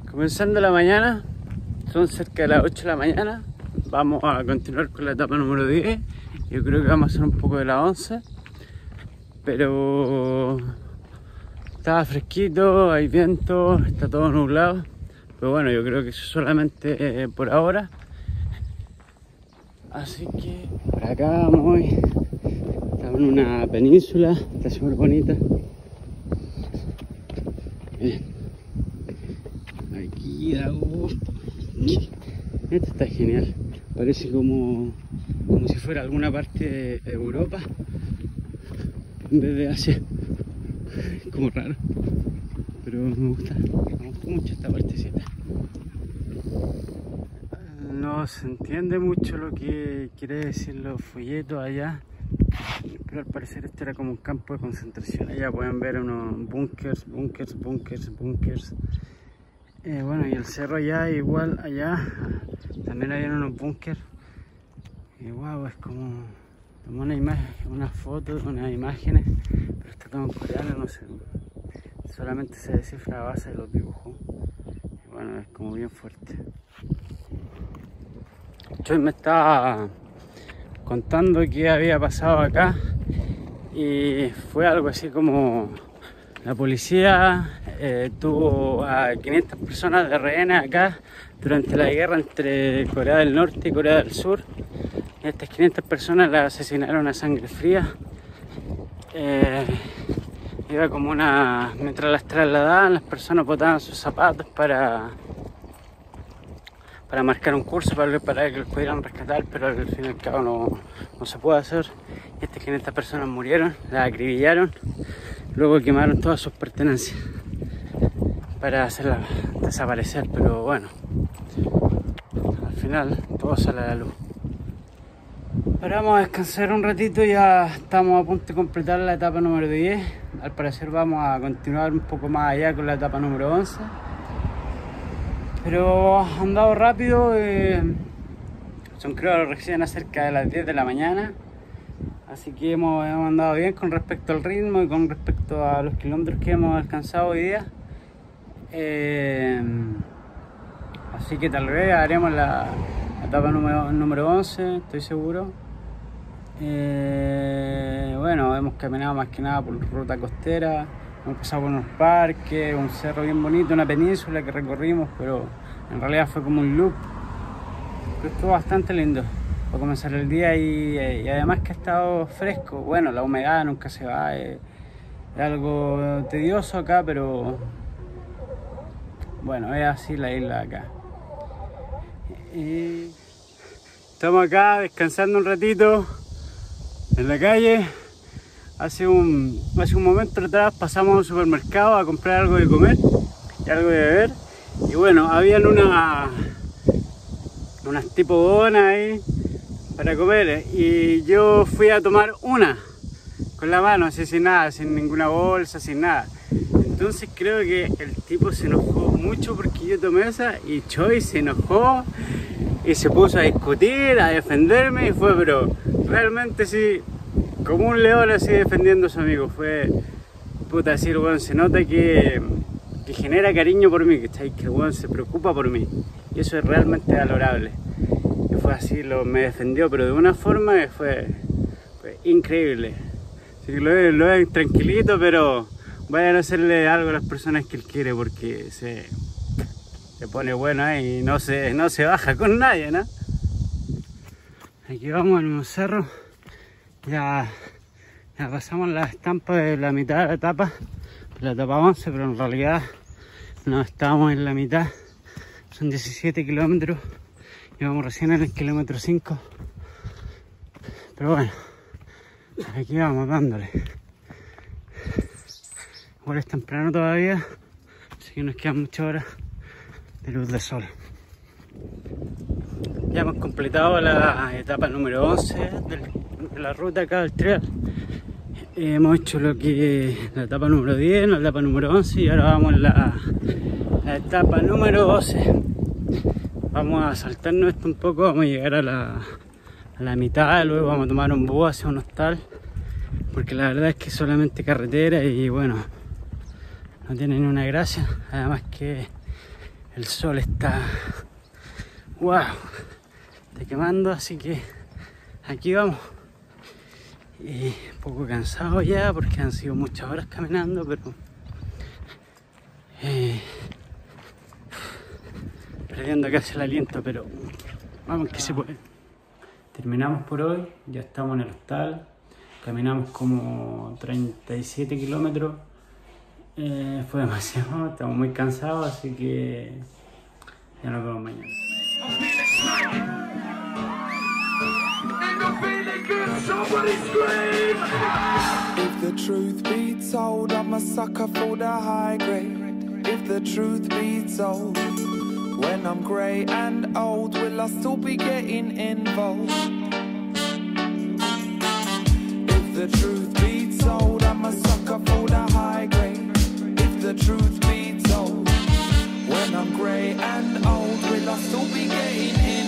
Comenzando la mañana, son cerca de las 8 de la mañana. Vamos a continuar con la etapa número 10. Yo creo que vamos a hacer un poco de la 11, pero estaba fresquito, hay viento, está todo nublado. Pero bueno, yo creo que eso solamente por ahora. Así que por acá vamos hoy. Estamos en una península, está súper bonita. Bien. Aquí da gusto. Esto está genial. Parece como si fuera alguna parte de Europa en vez de Asia. Es como raro, pero me gusta mucho esta partecita. No se entiende mucho lo que quiere decir los folletos allá, pero al parecer este era como un campo de concentración. Allá pueden ver unos búnkers. Bueno, y el cerro allá, igual allá también hay unos búnkers. Y wow, es como una imagen, una foto, unas imágenes, pero está todo en coreano, no sé, solamente se descifra a base de los dibujos. Y bueno, es como bien fuerte. Choy me estaba contando qué había pasado acá y fue algo así como la policía tuvo a 500 personas de rehenes acá durante la guerra entre Corea del Norte y Corea del Sur. Y estas 500 personas las asesinaron a sangre fría. Iba como mientras las trasladaban, las personas botaban sus zapatos para marcar un curso para que los pudieran rescatar, pero al fin y al cabo no se puede hacer. Y estas 500 personas murieron, las acribillaron, luego quemaron todas sus pertenencias para hacerlas desaparecer, pero bueno, al final todo sale a la luz. Ahora vamos a descansar un ratito, ya estamos a punto de completar la etapa número 10. Al parecer vamos a continuar un poco más allá con la etapa número 11. Pero ha andado rápido, son creo recién cerca de las 10 de la mañana. Así que hemos andado bien con respecto al ritmo y con respecto a los kilómetros que hemos alcanzado hoy día. Así que tal vez haremos la etapa número 11, estoy seguro. Bueno, hemos caminado más que nada por ruta costera, hemos pasado por unos parques, un cerro bien bonito, una península que recorrimos, pero en realidad fue como un loop. Pero estuvo bastante lindo para comenzar el día y además que ha estado fresco. Bueno, la humedad nunca se va, es algo tedioso acá, pero bueno, es así la isla acá. Y estamos acá descansando un ratito en la calle. Hace un momento atrás pasamos a un supermercado a comprar algo de comer y algo de beber. Y bueno, habían unas tipo donas ahí para comer. Y yo fui a tomar una con la mano, así sin nada, sin ninguna bolsa, sin nada. Entonces creo que el tipo se enojó mucho porque yo tomé esa y Choy se enojó y se puso a discutir, a defenderme y fue, pero realmente sí, como un león así defendiendo a su amigo. Fue, puta, decir, bueno, se nota que genera cariño por mí, que el weón se preocupa por mí y eso es realmente valorable. Y fue así, me defendió, pero de una forma que fue increíble. Así que lo ven tranquilito, pero vayan a hacerle algo a las personas que él quiere porque se pone bueno y no se baja con nadie, ¿no? Aquí vamos en un cerro, ya pasamos la estampa de la mitad de la etapa 11, pero en realidad no estábamos en la mitad, son 17 kilómetros y vamos recién en el kilómetro 5, pero bueno, aquí vamos dándole. Igual es temprano todavía, así que nos quedan muchas horas de luz de sol. Ya hemos completado la etapa número 11 de la ruta acá del trail. Hemos hecho la etapa número 10, la etapa número 11 y ahora vamos en la etapa número 12. Vamos a saltarnos esto un poco, vamos a llegar a la mitad, luego vamos a tomar un bus hacia un hostal, porque la verdad es que es solamente carretera y bueno, no tiene ni una gracia. Además que El sol está, wow, está quemando, así que aquí vamos. Y un poco cansado ya porque han sido muchas horas caminando, pero perdiendo casi el aliento, pero vamos que se puede. Terminamos por hoy, ya estamos en el hostal, caminamos como 37 kilómetros, fue demasiado, estamos muy cansados, así que ya nos vemos mañana. If the truth be told, I'm a sucker for the high grade. If the truth be told, when I'm grey and old, will I still be getting involved? If the truth be told, I'm a sucker for the high grade. If the truth be told, when I'm grey and old, will I still be getting involved?